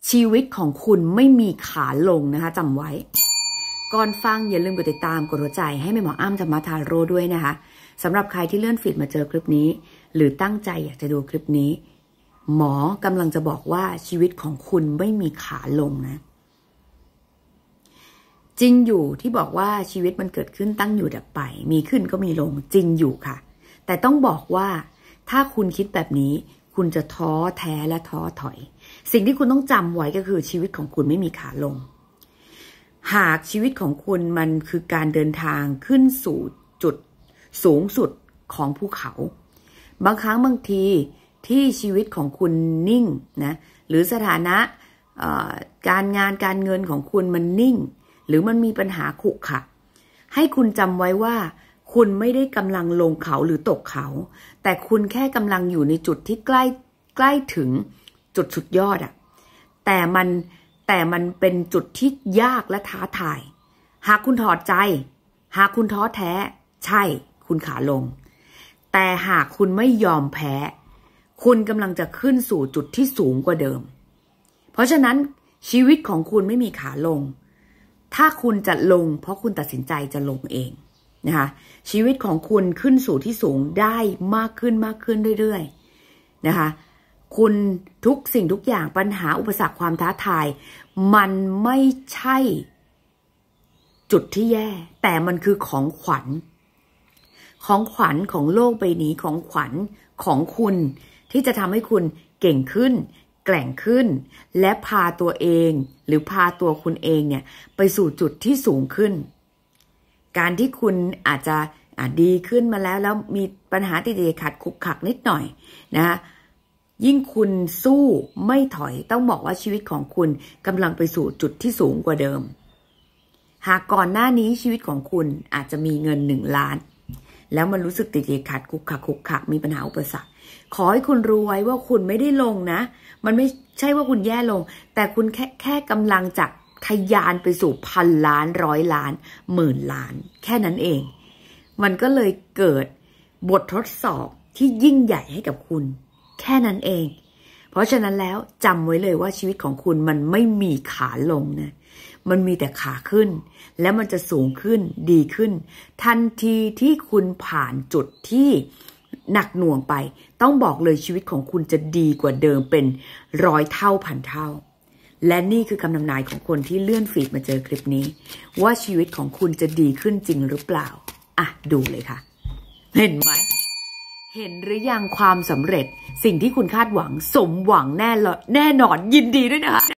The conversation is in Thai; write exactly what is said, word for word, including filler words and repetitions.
ชีวิตของคุณไม่มีขาลงนะคะจำไว้ก่อนฟังอย่าลืมกดติดตามกดหัวใจให้แม่หมออ้ำธรรมทาโร่ด้วยนะคะสำหรับใครที่เลื่อนฟีดมาเจอคลิปนี้หรือตั้งใจอยากจะดูคลิปนี้หมอกำลังจะบอกว่าชีวิตของคุณไม่มีขาลงนะจริงอยู่ที่บอกว่าชีวิตมันเกิดขึ้นตั้งอยู่ดับไปมีขึ้นก็มีลงจริงอยู่ค่ะแต่ต้องบอกว่าถ้าคุณคิดแบบนี้คุณจะท้อแท้และท้อถอยสิ่งที่คุณต้องจำไว้ก็คือชีวิตของคุณไม่มีขาลงหากชีวิตของคุณมันคือการเดินทางขึ้นสู่จุดสูงสุดของภูเขาบางครั้งบางทีที่ชีวิตของคุณนิ่งนะหรือสถานะการงานการเงินของคุณมันนิ่งหรือมันมีปัญหาขุกขะให้คุณจำไว้ว่าคุณไม่ได้กำลังลงเขาหรือตกเขาแต่คุณแค่กำลังอยู่ในจุดที่ใกล้ใกล้ถึงจุดสุดยอดอะแต่มันแต่มันเป็นจุดที่ยากและท้าทายหากคุณถอดใจหากคุณท้อแท้ใช่คุณขาลงแต่หากคุณไม่ยอมแพ้คุณกำลังจะขึ้นสู่จุดที่สูงกว่าเดิมเพราะฉะนั้นชีวิตของคุณไม่มีขาลงถ้าคุณจะลงเพราะคุณตัดสินใจจะลงเองนะคะชีวิตของคุณขึ้นสู่ที่สูงได้มากขึ้นมากขึ้นเรื่อยๆนะคะคุณทุกสิ่งทุกอย่างปัญหาอุปสรรคความท้าทายมันไม่ใช่จุดที่แย่แต่มันคือของขวัญของขวัญของโลกใบนี้ของขวัญของคุณที่จะทำให้คุณเก่งขึ้นแกร่งขึ้นและพาตัวเองหรือพาตัวคุณเองเนี่ยไปสู่จุดที่สูงขึ้นการที่คุณอาจจะดีขึ้นมาแล้วแล้วมีปัญหาติดขัดขุกขักนิดหน่อยนะคะยิ่งคุณสู้ไม่ถอยต้องบอกว่าชีวิตของคุณกำลังไปสู่จุดที่สูงกว่าเดิมหากก่อนหน้านี้ชีวิตของคุณอาจจะมีเงินหนึ่งล้านแล้วมันรู้สึกติดขัดขุกขักขุกขักมีปัญหาอุปสรรคขอให้คุณรู้ไว้ว่าคุณไม่ได้ลงนะมันไม่ใช่ว่าคุณแย่ลงแต่คุณแค่แค่กำลังจะทะยานไปสู่พันล้านร้อยล้านหมื่นล้านแค่นั้นเองมันก็เลยเกิดบททดสอบที่ยิ่งใหญ่ให้กับคุณแค่นั้นเองเพราะฉะนั้นแล้วจำไว้เลยว่าชีวิตของคุณมันไม่มีขาลงนะมันมีแต่ขาขึ้นและมันจะสูงขึ้นดีขึ้นทันทีที่คุณผ่านจุดที่หนักหน่วงไปต้องบอกเลยชีวิตของคุณจะดีกว่าเดิมเป็นร้อยเท่าพันเท่าและนี่คือคำนำนายของคนที่เลื่อนฟีดมาเจอคลิปนี้ว่าชีวิตของคุณจะดีขึ้นจริงหรือเปล่าอ่ะดูเลยค่ะเห็นไหมเห็นหรือยังความสำเร็จสิ่งที่คุณคาดหวังสมหวังแน่แน่นอนยินดีด้วยนะคะ